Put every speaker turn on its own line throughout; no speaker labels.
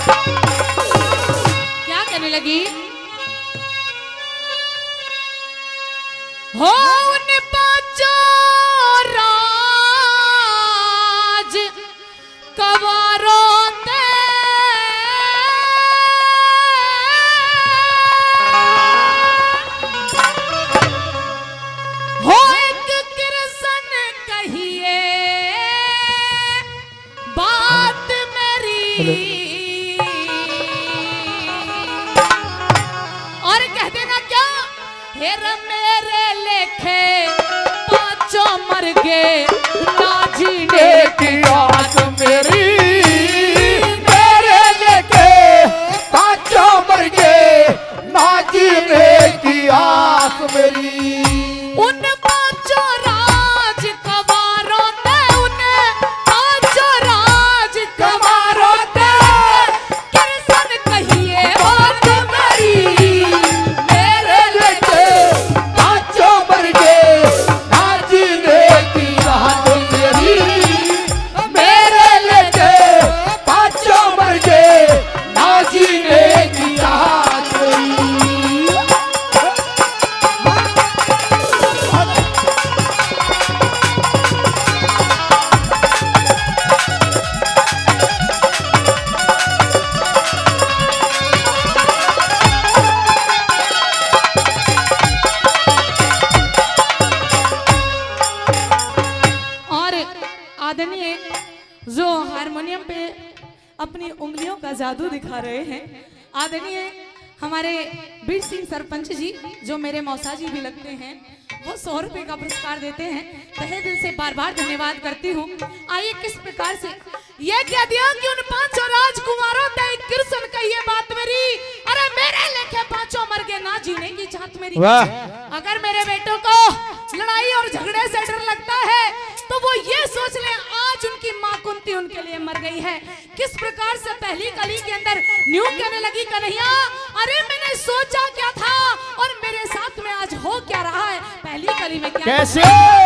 क्या कहने लगी? हो उन पांचों राज कवारों ते हो एक कृष्ण कहिए बात मेरी और कह देना क्या? हेर मेरे लेखे पांचों मर गए ना जीने की आस मेरी।
मेरे लेके पांचों मर गए ना जीने की आस मेरी।
उन पांचों राज कवारों ने उन पांचों राज कवारों ने कृष्ण कहिए बात मेरी।
मेरे लेके पांचों मर गए ना जीने की आस मेरी। मेरे लेके पांचों मर गए ना जीने की आस मेरी।
और आदरणीय जो हारमोनियम पे अपनी उंगलियों का जादू दिखा रहे हैं, आदरणीय हमारे बीर सिंह सरपंच जी जो मेरे मौसा जी भी लगते हैं, वो 100 रुपए का पुरस्कार देते हैं। तहे दिल से बार बार धन्यवाद करती हूँ। आइए किस प्रकार से ये कह दिया कि उन पांचों राजकुमारों ने कृष्ण का ये बात मेरी। अरे मेरे लेखे पांचों मर गए ना जीने की चाहत मेरी। अगर मेरे बेटों को लड़ाई और झगड़े से डर लगता है तो वो ये सोच ले आज उनकी माँ कुंती उनके लिए मर गई है। किस प्रकार से पहली कली के अंदर न्यू कहने लगी कन्हैया, अरे मैंने सोचा क्या था और मेरे साथ में आज हो क्या रहा है। पहली कली में क्या
कैसे?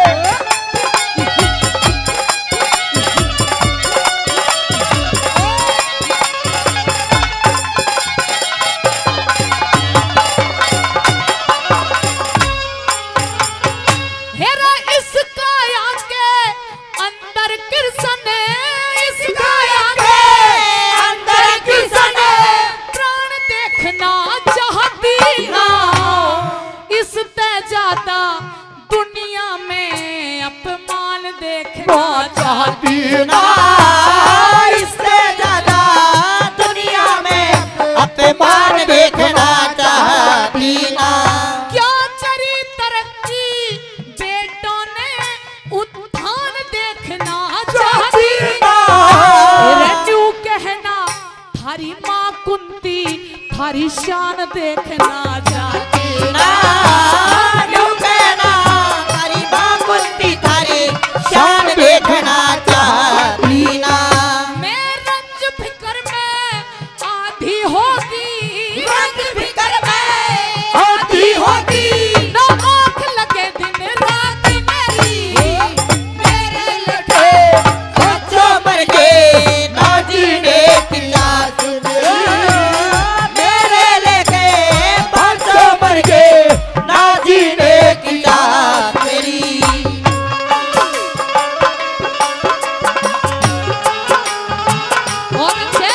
हेरा इस काया के अंदर कृष्ण इस काया के अंदर कृष्ण प्राण देखना चाहती ना इस ते जाता दुनिया में अपमान देखना
चाहती ना इससे ज्यादा दुनिया में अपमान देखना चाहती ना।
क्या चरी तरक्की बेटों ने उत्थान देखना चाहती ना। रजू कहना थारी माँ कुंती थारी शान देखना चाहती ना।
यूं कहना तारी माँ कुंती थारी शान देखना चाहती ना।
मैं रंज फिकर में आधी होगी
रंग फिकर में आती होगी
ना आँख लगे दिन रात मेरी।
मेरे लगे बच्चों मर गए ना जीने की आस मेरी। मेरे लगे बच्चों मर गए ना जीने की आस मेरी।
और अच्छे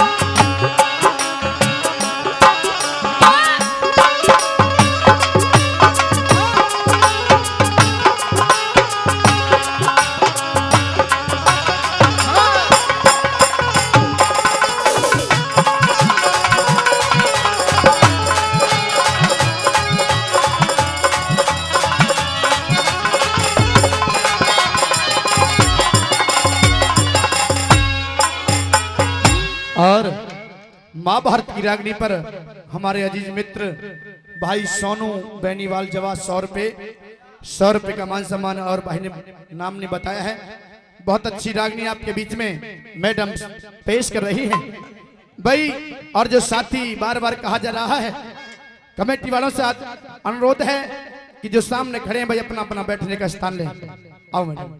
और माँ भारत की रागनी पर हमारे अजीज मित्र भाई सोनू बेनीवाल जवाब 100 रुपए का मान सम्मान और भाई ने नाम ने बताया है। बहुत अच्छी रागनी आपके बीच में मैडम पेश कर रही हैं भाई। और जो साथी बार बार कहा जा रहा है कमेटी वालों से अनुरोध है कि जो सामने खड़े हैं भाई अपना अपना बैठने का स्थान लें। आओ मैडम।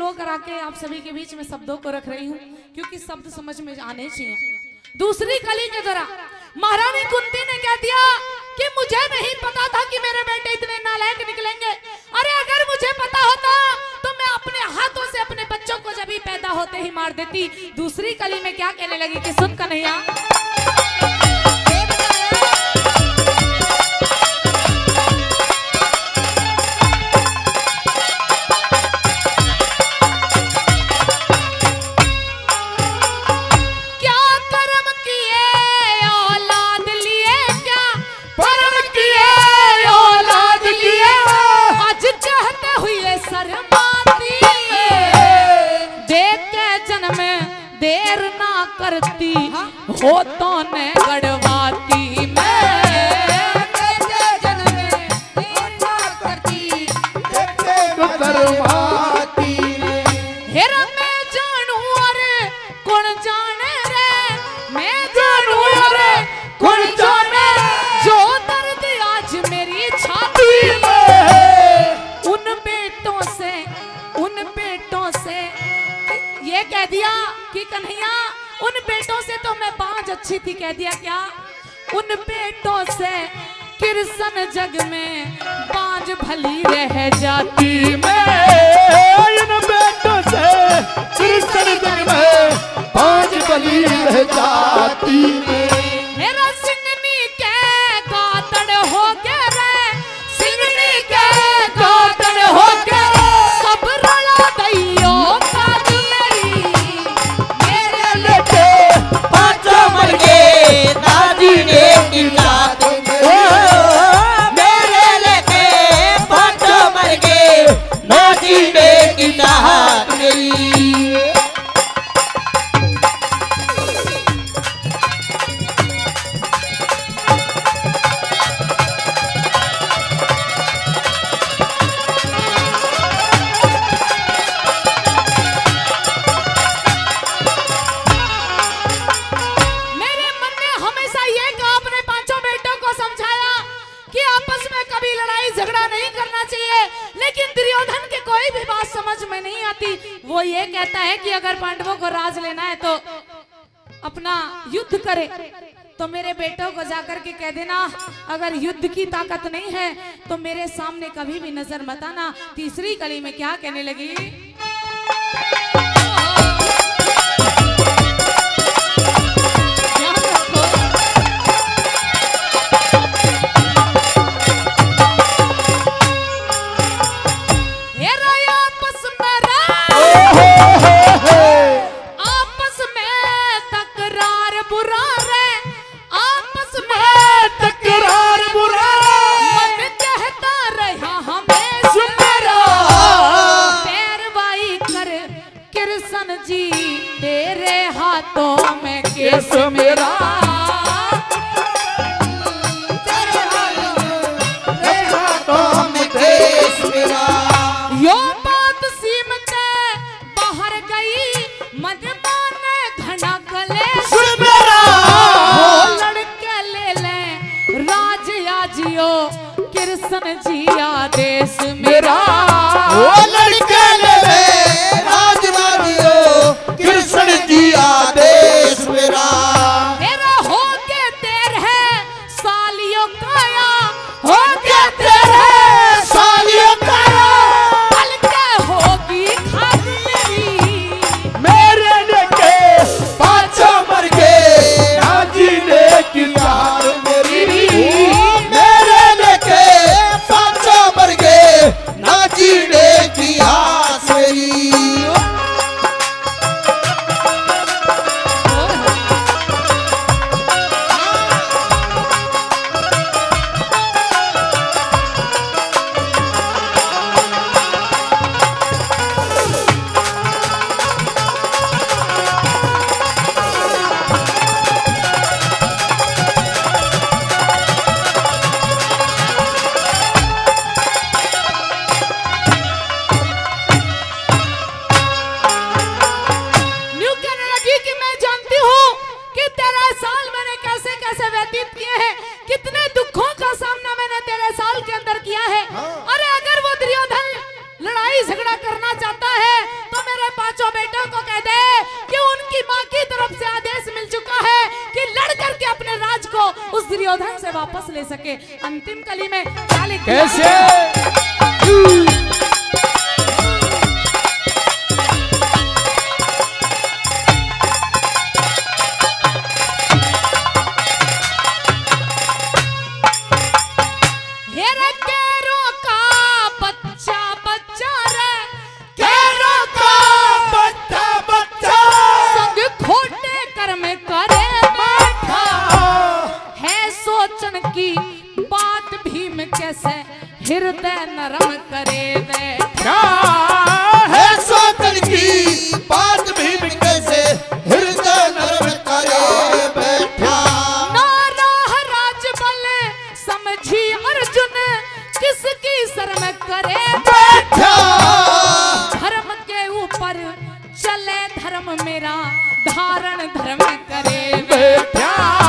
स्लो करा के आप सभी के बीच में शब्दों को रख रही हूँ, क्योंकि शब्द समझ में आने चाहिए। दूसरी कली के दौरान महारानी कुंती ने कह दिया कि मुझे नहीं पता था कि मेरे बेटे इतने नालायक निकलेंगे। अरे अगर मुझे पता होता तो मैं अपने हाथों से अपने बच्चों को जब ही पैदा होते ही मार देती। दूसरी कली में क्या कहने लगी कि सुन कन्हैया, करती हो तो ने गड़वाती हेरा मैं जानू अरे कौन जाने रे, मैं जानू अरे कौन जाने जो दर्द आज मेरी छाती में। उन बेटों से ये कह दिया कि कन्हैया उन बेटों से तो मैं बांझ अच्छी थी, कह दिया क्या, उन बेटों से कृष्ण जग में बांझ भली रह जाती मैं।
इन बेटों से कृष्ण जग में बांझ भली रह जाती मैं।
मेरा सिंगनी के गातड़ हो गए रे, सिंगनी के गातड़ हो गए सब रला दैयो काज मेरी।
मेरे लेके पांचों मर गए दादी ने की रात में। मेरे लेके पांचों मर गए दादी ने की रात मेरी।
वो ये कहता है कि अगर पांडवों को राज लेना है तो अपना युद्ध करे, तो मेरे बेटों को जाकर के कह देना अगर युद्ध की ताकत नहीं है तो मेरे सामने कभी भी नजर मत आना। तीसरी कली में क्या कहने लगी, कृष्ण जिया देश मेरा।
ओ लड़के ले राजवादियो कृष्ण जिया देश मेरा।
तेरा हो के तेरे सालियों काया, हो के तेरे
सालियों काया
पल के होगी खाद मेरी।
मेरे लेके पांचों मर गए राजी ने की यार मेरी। मेरे लेके पांचों मर गए नाजी ने की आस मेरी।
कितने दुखों का सामना मैंने तेरे साल के अंदर किया है। अरे अगर वो दुर्योधन लड़ाई झगड़ा करना चाहता है तो दुर्योधन से वापस ले सके। अंतिम कली में क्या लिखा?
कैसे?
हृदय नरम करे बैठा
है सोचन की बात भी कैसे हृदय नरम करे बैठा।
नाराह राजबल समझी अर्जुन किसकी शर्म करे
बैठा।
धर्म के ऊपर चले धर्म मेरा धारण धर्म करे बैठा।